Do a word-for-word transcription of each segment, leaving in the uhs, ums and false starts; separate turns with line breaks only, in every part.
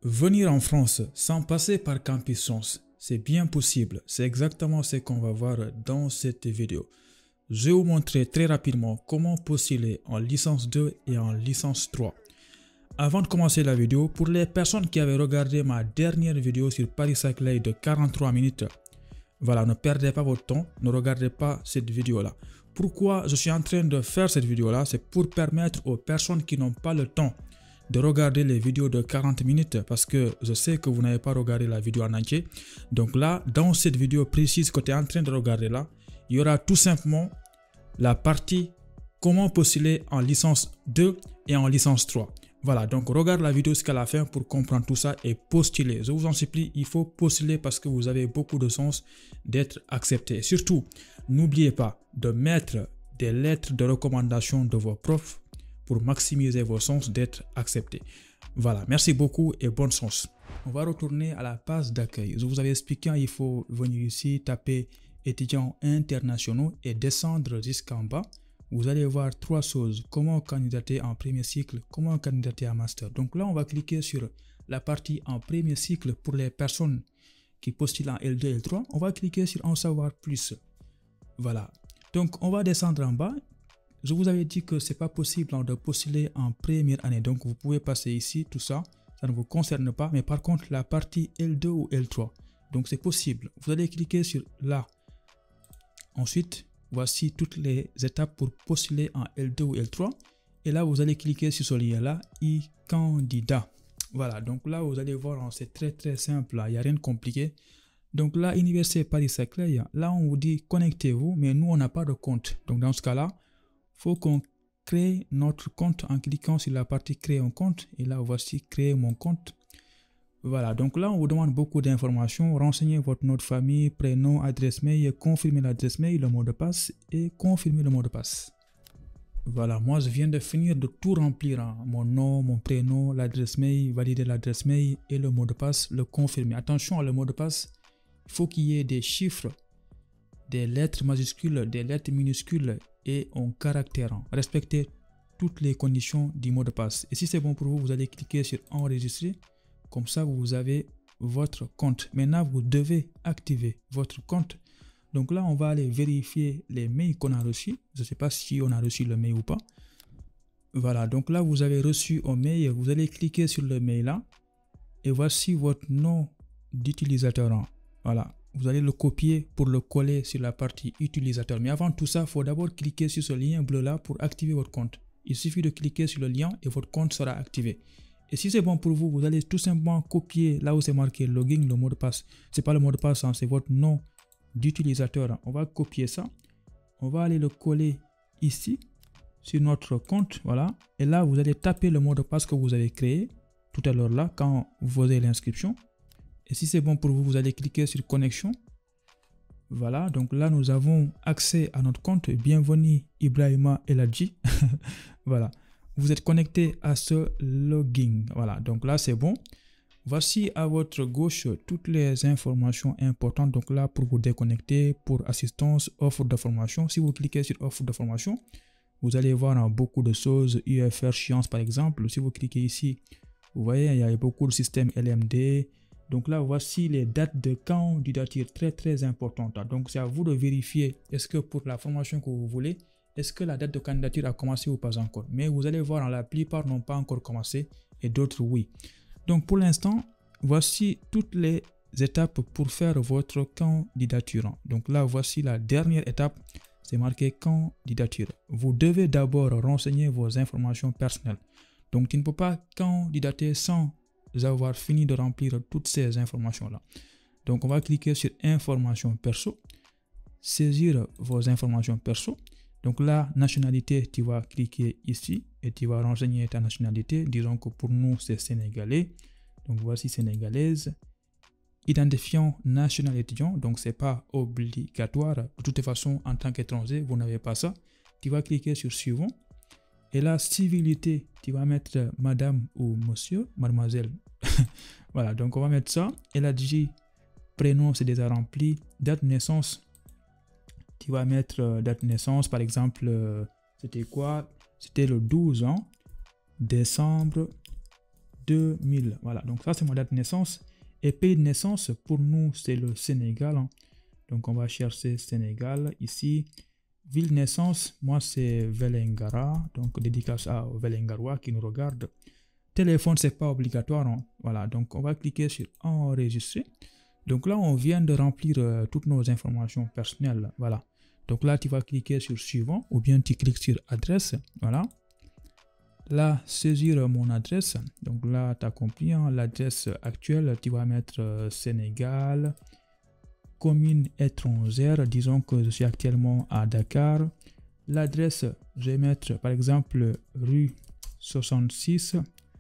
Venir en France sans passer par Campus Sens, c'est bien possible. C'est exactement ce qu'on va voir dans cette vidéo. Je vais vous montrer très rapidement comment postuler en licence deux et en licence trois. Avant de commencer la vidéo, pour les personnes qui avaient regardé ma dernière vidéo sur Paris Saclay de quarante-trois minutes, voilà, ne perdez pas votre temps, ne regardez pas cette vidéo-là. Pourquoi je suis en train de faire cette vidéo-là? C'est pour permettre aux personnes qui n'ont pas le temps de regarder les vidéos de quarante minutes, parce que je sais que vous n'avez pas regardé la vidéo en entier. Donc là, dans cette vidéo précise que tu es en train de regarder là, il y aura tout simplement la partie comment postuler en licence deux et en licence trois. Voilà, donc regarde la vidéo jusqu'à la fin pour comprendre tout ça et postuler. Je vous en supplie, il faut postuler parce que vous avez beaucoup de chances d'être accepté. Surtout, n'oubliez pas de mettre des lettres de recommandation de vos profs pour maximiser vos chances d'être accepté. Voilà, merci beaucoup et bonne chance. On va retourner à la page d'accueil. Je vous avais expliqué, il faut venir ici, taper étudiants internationaux et descendre jusqu'en bas. Vous allez voir trois choses: comment candidater en premier cycle, comment candidater en master. Donc là, on va cliquer sur la partie en premier cycle pour les personnes qui postulent en L deux et L trois. On va cliquer sur en savoir plus. Voilà. Donc, on va descendre en bas. Je vous avais dit que c'est pas possible de postuler en première année. Donc, vous pouvez passer ici, tout ça. Ça ne vous concerne pas. Mais par contre, la partie L deux ou L trois. Donc, c'est possible. Vous allez cliquer sur là. Ensuite, voici toutes les étapes pour postuler en L deux ou L trois. Et là, vous allez cliquer sur ce lien-là, e-candidat. Voilà, donc là, vous allez voir, c'est très très simple. Il n'y a rien de compliqué. Donc là, Université Paris Saclay, là, on vous dit connectez-vous, mais nous, on n'a pas de compte. Donc dans ce cas-là, il faut qu'on crée notre compte en cliquant sur la partie créer un compte. Et là, voici créer mon compte. Voilà, donc là, on vous demande beaucoup d'informations. Renseignez votre nom de famille, prénom, adresse mail, confirmez l'adresse mail, le mot de passe et confirmez le mot de passe. Voilà, moi, je viens de finir de tout remplir. Hein. Mon nom, mon prénom, l'adresse mail, valider l'adresse mail et le mot de passe, le confirmer. Attention, le mot de passe, il faut qu'il y ait des chiffres, des lettres majuscules, des lettres minuscules et un caractère. Hein. Respectez toutes les conditions du mot de passe. Et si c'est bon pour vous, vous allez cliquer sur enregistrer. Comme ça, vous avez votre compte. Maintenant, vous devez activer votre compte. Donc là, on va aller vérifier les mails qu'on a reçus. Je ne sais pas si on a reçu le mail ou pas. Voilà, donc là, vous avez reçu un mail. Vous allez cliquer sur le mail là. Et voici votre nom d'utilisateur. Voilà, vous allez le copier pour le coller sur la partie utilisateur. Mais avant tout ça, il faut d'abord cliquer sur ce lien bleu là pour activer votre compte. Il suffit de cliquer sur le lien et votre compte sera activé. Et si c'est bon pour vous, vous allez tout simplement copier là où c'est marqué login, le mot de passe. Ce n'est pas le mot de passe, hein, c'est votre nom d'utilisateur. On va copier ça. On va aller le coller ici sur notre compte. Voilà. Et là, vous allez taper le mot de passe que vous avez créé tout à l'heure là quand vous faisiez l'inscription. Et si c'est bon pour vous, vous allez cliquer sur connexion. Voilà. Donc là, nous avons accès à notre compte. Bienvenue Ibrahima Eladji. Voilà. Vous êtes connecté à ce login. Voilà, donc là c'est bon. Voici à votre gauche toutes les informations importantes. Donc là, pour vous déconnecter, pour assistance, offre de formation. Si vous cliquez sur offre de formation, vous allez voir beaucoup de choses. U F R Sciences par exemple. Si vous cliquez ici, vous voyez, il y a beaucoup de systèmes L M D. Donc là, voici les dates de candidature très très importantes. Donc c'est à vous de vérifier est-ce que pour la formation que vous voulez, est-ce que la date de candidature a commencé ou pas encore? Mais vous allez voir, la plupart n'ont pas encore commencé et d'autres oui. Donc pour l'instant, voici toutes les étapes pour faire votre candidature. Donc là, voici la dernière étape, c'est marqué candidature. Vous devez d'abord renseigner vos informations personnelles. Donc tu ne peux pas candidater sans avoir fini de remplir toutes ces informations-là. Donc on va cliquer sur informations perso, saisir vos informations perso. Donc la nationalité, tu vas cliquer ici et tu vas renseigner ta nationalité. Disons que pour nous, c'est sénégalais. Donc voici sénégalaise. Identifiant national étudiant. Donc ce n'est pas obligatoire. De toute façon, en tant qu'étranger, vous n'avez pas ça. Tu vas cliquer sur suivant. Et la civilité, tu vas mettre madame ou monsieur, mademoiselle. Voilà, donc on va mettre ça. Et la J, prénom, c'est déjà rempli. Date de naissance. Tu vas mettre euh, date de naissance, par exemple, euh, c'était quoi? C'était le douze décembre deux mille. Voilà, donc ça c'est ma date de naissance. Et pays de naissance, pour nous, c'est le Sénégal. Hein. Donc on va chercher Sénégal ici. Ville de naissance, moi c'est Vélingara. Donc dédicace à Vélingarois qui nous regarde. Téléphone, c'est pas obligatoire. Hein. Voilà, donc on va cliquer sur enregistrer. Donc là, on vient de remplir euh, toutes nos informations personnelles. Voilà. Donc là, tu vas cliquer sur suivant ou bien tu cliques sur adresse. Voilà. Là, saisir mon adresse. Donc là, tu as compris. Hein, l'adresse actuelle, tu vas mettre euh, Sénégal, commune étrangère. Disons que je suis actuellement à Dakar. L'adresse, je vais mettre par exemple rue soixante-six.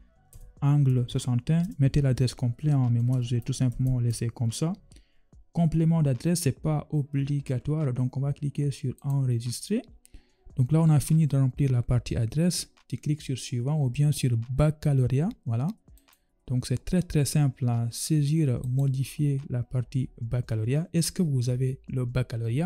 Angle soixante et un, mettez l'adresse complète, hein, mais moi je vais tout simplement laisser comme ça. Complément d'adresse, c'est pas obligatoire, donc on va cliquer sur enregistrer. Donc là on a fini de remplir la partie adresse, tu cliques sur suivant ou bien sur baccalauréat, voilà. Donc c'est très très simple à saisir, modifier la partie baccalauréat. Est-ce que vous avez le baccalauréat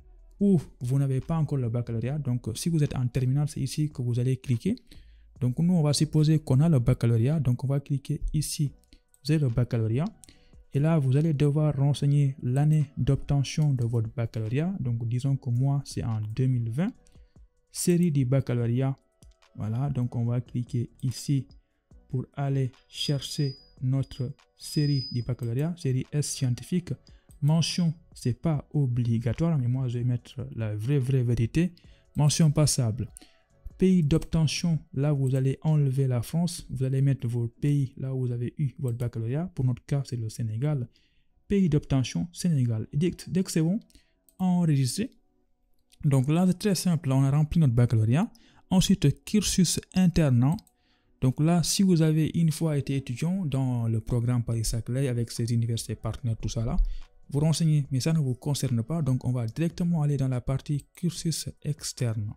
ou vous n'avez pas encore le baccalauréat? Donc si vous êtes en terminale, c'est ici que vous allez cliquer. Donc nous, on va supposer qu'on a le baccalauréat. Donc on va cliquer ici, vous avez le baccalauréat. Et là, vous allez devoir renseigner l'année d'obtention de votre baccalauréat. Donc disons que moi, c'est en deux mille vingt. Série du baccalauréat. Voilà, donc on va cliquer ici pour aller chercher notre série du baccalauréat, série S scientifique. Mention, c'est pas obligatoire, mais moi, je vais mettre la vraie, vraie vérité. Mention passable. Pays d'obtention, là vous allez enlever la France, vous allez mettre vos pays là où vous avez eu votre baccalauréat. Pour notre cas, c'est le Sénégal. Pays d'obtention, Sénégal. Et dès, dès que c'est bon, enregistrer. Donc là, c'est très simple. Là, on a rempli notre baccalauréat. Ensuite, cursus internat. Donc là, si vous avez une fois été étudiant dans le programme Paris-Saclay avec ses universités partenaires, tout ça là, vous renseignez, mais ça ne vous concerne pas. Donc on va directement aller dans la partie cursus externe.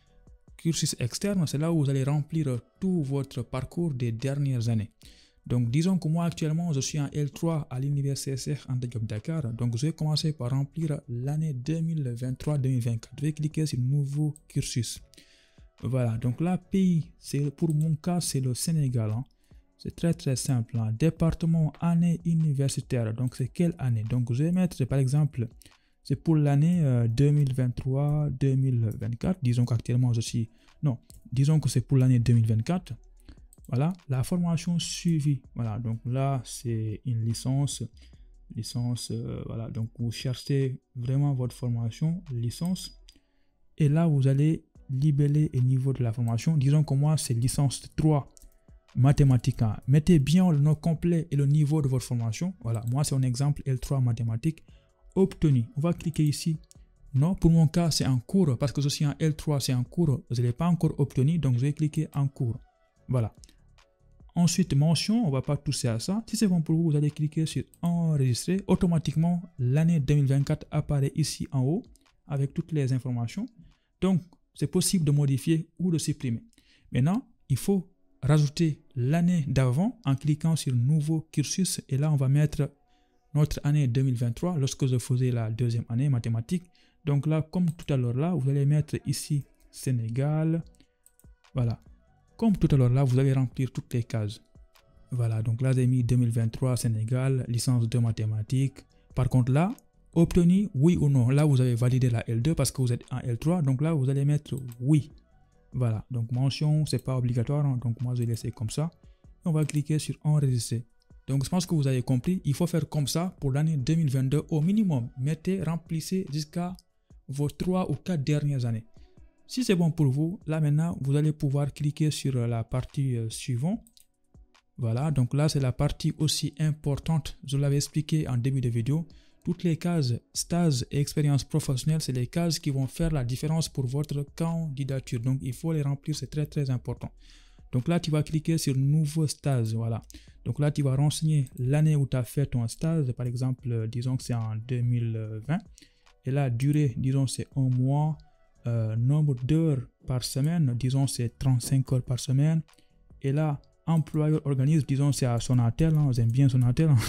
Cursus externe, c'est là où vous allez remplir tout votre parcours des dernières années. Donc, disons que moi, actuellement, je suis en L trois à l'université Cheikh Anta Diop Dakar. Donc, je vais commencer par remplir l'année deux mille vingt-trois deux mille vingt-quatre. Je vais cliquer sur Nouveau cursus. Voilà. Donc, là, pays, c'est pour mon cas, c'est le Sénégal. Hein. C'est très, très simple. Hein. Département, année universitaire. Donc, c'est quelle année? Donc, je vais mettre, par exemple... C'est pour l'année euh, deux mille vingt-trois deux mille vingt-quatre. Disons qu'actuellement je suis... Non, disons que c'est pour l'année deux mille vingt-quatre. Voilà, la formation suivie. Voilà, donc là, c'est une licence. Licence, euh, voilà. Donc vous cherchez vraiment votre formation, licence. Et là, vous allez libeller le niveau de la formation. Disons que moi, c'est licence trois mathématiques. Hein. Mettez bien le nom complet et le niveau de votre formation. Voilà, moi, c'est un exemple L trois mathématiques. Obtenu. On va cliquer ici. Non, pour mon cas, c'est en cours parce que je suis en L trois, c'est en cours. Je ne l'ai pas encore obtenu, donc je vais cliquer en cours. Voilà. Ensuite, mention, on ne va pas toucher à ça. Si c'est bon pour vous, vous allez cliquer sur enregistrer. Automatiquement, l'année deux mille vingt-quatre apparaît ici en haut avec toutes les informations. Donc, c'est possible de modifier ou de supprimer. Maintenant, il faut rajouter l'année d'avant en cliquant sur nouveau cursus et là, on va mettre notre année deux mille vingt-trois, lorsque je faisais la deuxième année mathématiques. Donc là, comme tout à l'heure là, vous allez mettre ici Sénégal. Voilà. Comme tout à l'heure là, vous allez remplir toutes les cases. Voilà. Donc là, j'ai mis deux mille vingt-trois Sénégal, licence de mathématiques. Par contre là, obtenu, oui ou non. Là, vous avez validé la L deux parce que vous êtes en L trois. Donc là, vous allez mettre oui. Voilà. Donc mention, c'est pas obligatoire. Hein. Donc moi, je vais laisser comme ça. Et on va cliquer sur enregistrer. Donc, je pense que vous avez compris. Il faut faire comme ça pour l'année deux mille vingt-deux au minimum. Mettez, remplissez jusqu'à vos trois ou quatre dernières années. Si c'est bon pour vous, là maintenant, vous allez pouvoir cliquer sur la partie euh, suivante. Voilà, donc là, c'est la partie aussi importante. Je l'avais expliqué en début de vidéo. Toutes les cases stage et expérience professionnelle, c'est les cases qui vont faire la différence pour votre candidature. Donc, il faut les remplir, c'est très, très important. Donc là, tu vas cliquer sur nouveau stage. Voilà. Donc là, tu vas renseigner l'année où tu as fait ton stage. Par exemple, disons que c'est en deux mille vingt. Et la durée, disons, c'est un mois. Euh, nombre d'heures par semaine, disons, c'est trente-cinq heures par semaine. Et là, employeur organisme, disons, c'est à Sonatel. Hein, j'aime bien Sonatel. Hein.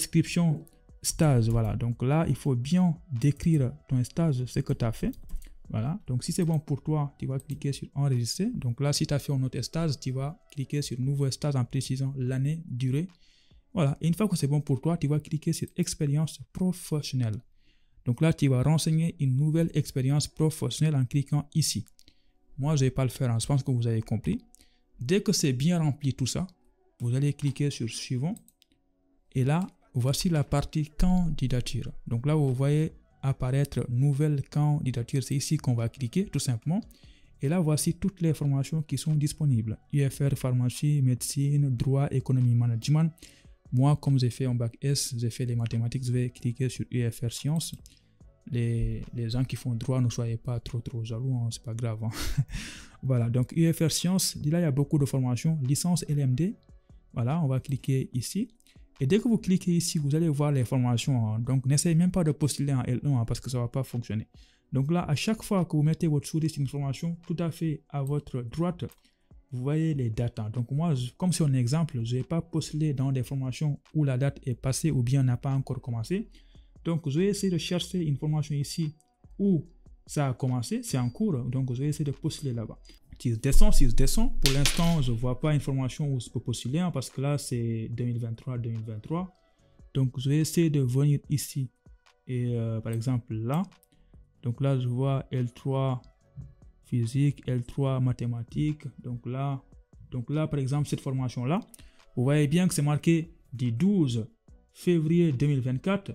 Description, stage. Voilà. Donc là, il faut bien décrire ton stage, ce que tu as fait. Voilà, donc si c'est bon pour toi, tu vas cliquer sur enregistrer. Donc là, si tu as fait un autre stage, tu vas cliquer sur nouveau stage en précisant l'année, durée. Voilà, et une fois que c'est bon pour toi, tu vas cliquer sur expérience professionnelle. Donc là, tu vas renseigner une nouvelle expérience professionnelle en cliquant ici. Moi, je ne vais pas le faire, hein, je pense que vous avez compris. Dès que c'est bien rempli tout ça, vous allez cliquer sur suivant. Et là, voici la partie candidature. Donc là, vous voyez apparaître nouvelle candidature. C'est ici qu'on va cliquer tout simplement. Et là, voici toutes les formations qui sont disponibles. U F R, pharmacie, médecine, droit, économie, management. Moi, comme j'ai fait un bac S, j'ai fait les mathématiques, je vais cliquer sur U F R sciences. Les, les gens qui font droit, ne soyez pas trop trop jaloux, hein, c'est pas grave. Hein. Voilà, donc U F R sciences, là, il y a beaucoup de formations. Licence L M D. Voilà, on va cliquer ici. Et dès que vous cliquez ici, vous allez voir les formations. Hein. Donc, n'essayez même pas de postuler en L un hein, parce que ça ne va pas fonctionner. Donc là, à chaque fois que vous mettez votre souris sur une formation tout à fait à votre droite, vous voyez les dates. Hein. Donc moi, je, comme c'est un exemple, je ne vais pas postuler dans des formations où la date est passée ou bien n'a pas encore commencé. Donc, je vais essayer de chercher une formation ici où ça a commencé, c'est en cours. Donc, je vais essayer de postuler là-bas. Si je descends, si je descends, pour l'instant, je ne vois pas une formation où je peux postuler hein, parce que là, c'est deux mille vingt-trois deux mille vingt-trois. Donc, je vais essayer de venir ici et euh, par exemple là. Donc là, je vois L trois physique, L trois mathématiques. Donc là, donc là, par exemple, cette formation-là, vous voyez bien que c'est marqué du douze février deux mille vingt-quatre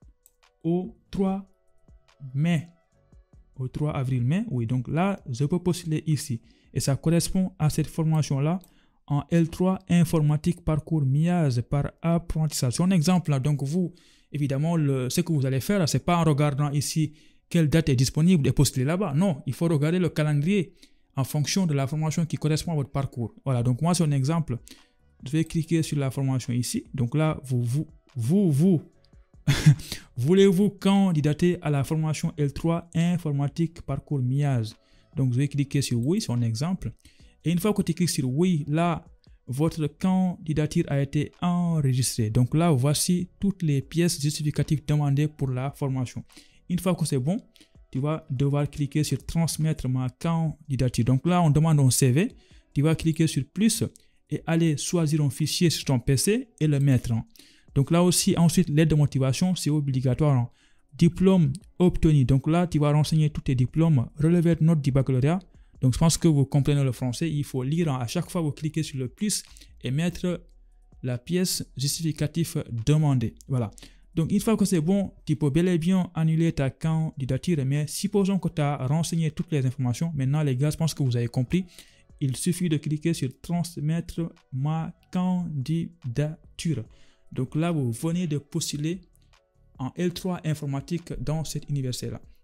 au trois mai. Au trois avril-mai, oui. Donc là, je peux postuler ici. Et ça correspond à cette formation-là en L trois informatique parcours M I A S par apprentissage. C'est un exemple là. Donc vous, évidemment, le, ce que vous allez faire, ce n'est pas en regardant ici quelle date est disponible et postuler là-bas. Non, il faut regarder le calendrier en fonction de la formation qui correspond à votre parcours. Voilà, donc moi, c'est un exemple. Je vais cliquer sur la formation ici. Donc là, vous, vous, vous, vous, voulez-vous candidater à la formation L trois informatique parcours M I A S? Donc, je vais cliquer sur oui, c'est un exemple. Et une fois que tu cliques sur oui, là, votre candidature a été enregistrée. Donc là, voici toutes les pièces justificatives demandées pour la formation. Une fois que c'est bon, tu vas devoir cliquer sur transmettre ma candidature. Donc là, on demande un C V. Tu vas cliquer sur plus et aller choisir un fichier sur ton P C et le mettre. Donc là aussi, ensuite, l'aide de motivation, c'est obligatoire. Diplôme obtenu. Donc là, tu vas renseigner tous tes diplômes, relever de notes du baccalauréat. Donc je pense que vous comprenez le français. Il faut lire. À chaque fois, vous cliquez sur le plus et mettre la pièce justificative demandée. Voilà. Donc une fois que c'est bon, tu peux bel et bien annuler ta candidature. Mais supposons que tu as renseigné toutes les informations. Maintenant, les gars, je pense que vous avez compris. Il suffit de cliquer sur transmettre ma candidature. Donc là, vous venez de postuler en L trois informatique dans cette université-là.